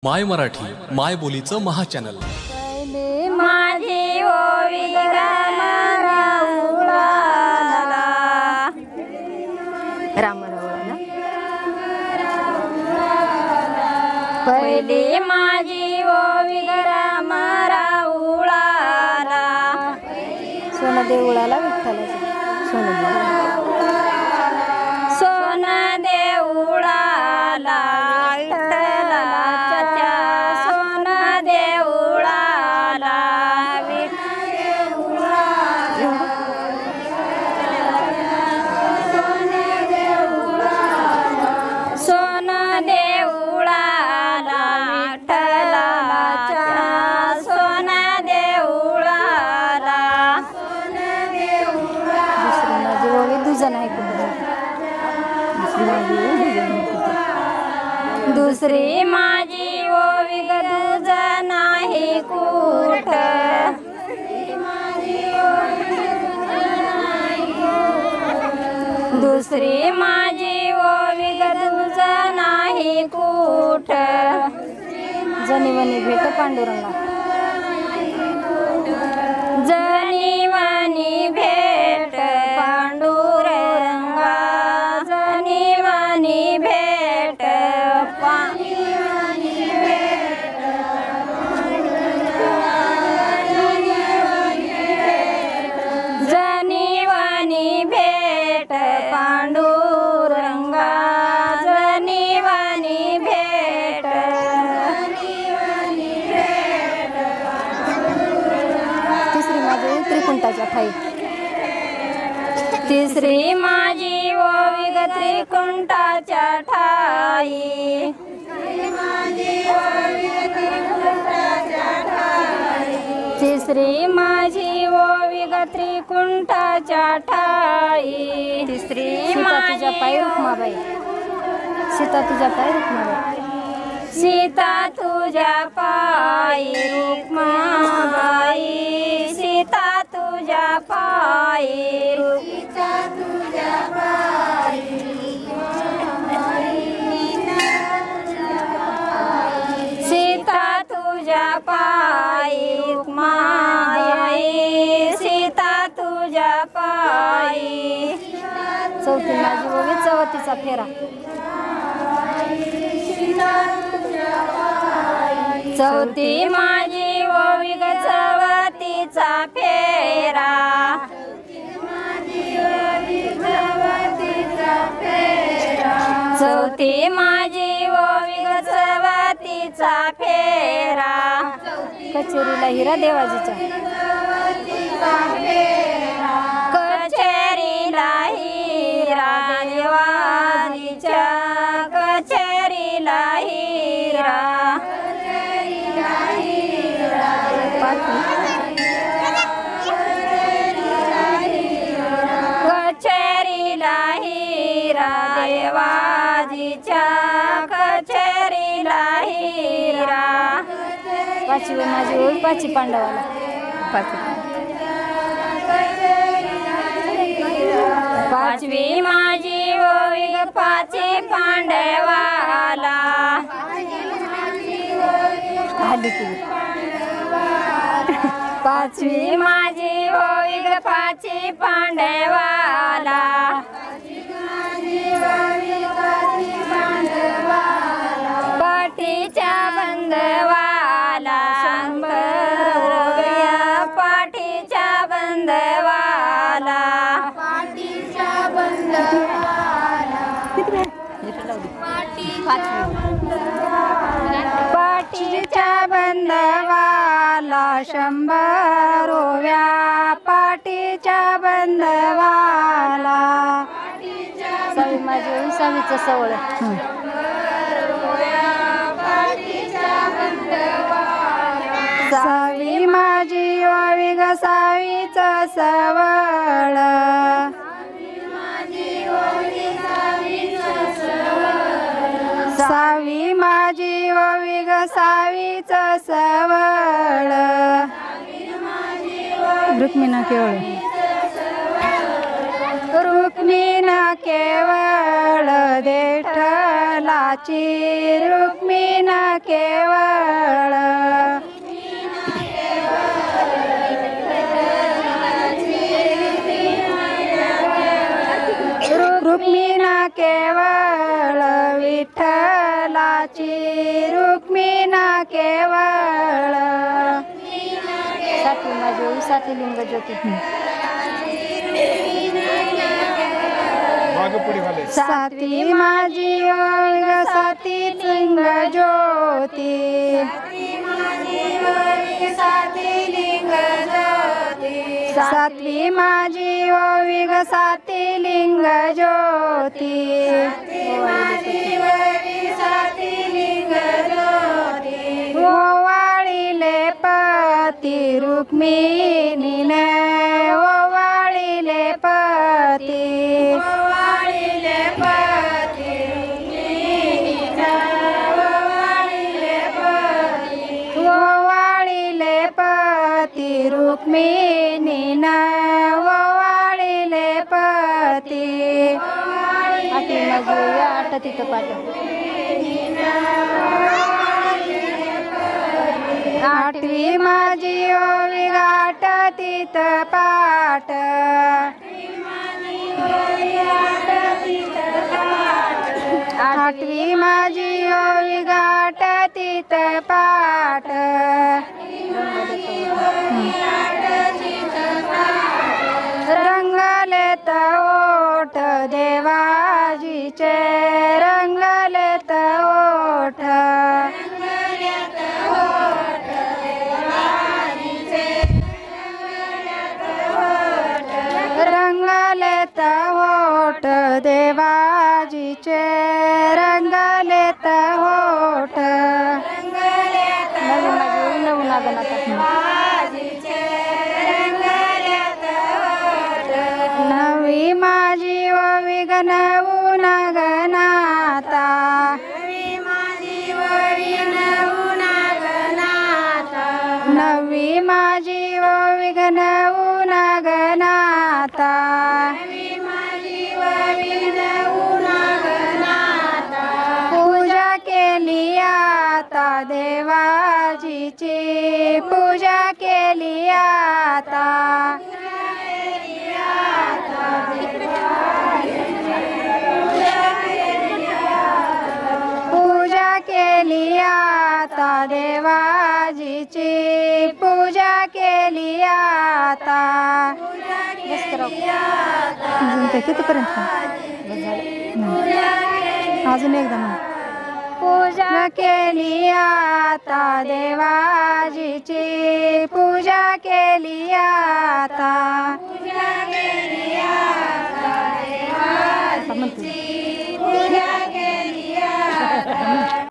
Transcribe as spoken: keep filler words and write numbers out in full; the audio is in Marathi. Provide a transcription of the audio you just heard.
माय मराठी माय बोलीचं महाचॅनल. पहिले माझी ओवी रामराऊळा रामराऊळा पहिले माझी ओवी रामराऊळा सोना देऊळाला विठ्ठलाचं सोना देऊळाला दुसरी माझी ओवी ग तुझ नाही कुठ दुसरी माझी ओवी ग तुझ नाही कुठ जनिवनी भेट पांडुरंगा जनिवनी भेट पांडुरंगा जनिवनी भेट जनिवनी भेट पांडुरंगा जनिवनी भेट तिसरी माझी त्रिकुंटाच्या ठाई तिसरी माझी ओवी ग त्रिकुंटाच्या ठाई तिसरी माझी ओवी ग त्रिकुंटाच्या ठाई तिसरी सीता तुझ्या पायी रुक्माबाई सीता तुझ्या पायी रुक्माबाई सीता तुझ्या पायी रुक्माबाई सीता तुझ्या पायी सीता तुझ्या पायी सीता तुझ्या पायी रुक्माबाई सीता तुझ्या पायी चौथी माझी ओवी चवतीचा फेरा चौथी माझी ओवी ग चवतीचा फेरा चौथी माझी ओवी ग चवतीचा फेरा कचेरीला हिरा देवाजीच्या कचेरीला हिरा देवाजीच्या कचेरीला हिरा कचेरीला हिरा देवाजीच्या कचेरीला हिरा पाचवी माझी ओवी पाची पांडवाला पाचवी माझी ओवी ग पाची पांडवाला पाचवी माझी ओवी ग पाची पांडवाला पाठीच्या बंदवाला शंभर पाठीच्या बंदवाला पाठीच्या बंदवाला पाठीच्या बंदवाला शंभर ओव्या पाठीच्या बंदवाला सावी माझी ओवी सावीचं सवळ सावी माझी ओवी ग सावीचं सवळ सावी माझी ओवी ग सावीचं सवळ रुक्मिणा केवळ रुक्मिणा केवळ देठला रुक्मिण केवळ रुक्मिण केवळ विठ्ठलाची रुक्मिण केवळ सातवी माझी सातवी लिंग ज्योती सातवी माझी ओळख साती लिंग ज्योती सातवी माझी ओळख साती लिंग ज्योती ओवाळिले पती रुक्मिणीने ओवाळिले पती ओवाळिले पती ओवाळिले पती रुक्मिणीने ओवाळिले पती आठी माझी आठ तिथं पाठ आठवी माझी ओवी गाठ तिथ पाठ आठवी माझी ओवी गाठ तिथ पाठ रंगलेत ओठ देवाजीचे रंगलेत ओठ रंगलेत होठ देवाजीचे रंगलेत होठ नवी माझी ओवी गणवून गणाता नवी माझी ओवी गणवून गणाता पूजा केली आता देवाजीची पूजा केली आता पूजा केली आता देवाजीची पूजा केली आता कितीपर्यंत अजून एकदा पूजा केली आता देवाजीची पूजा केली आता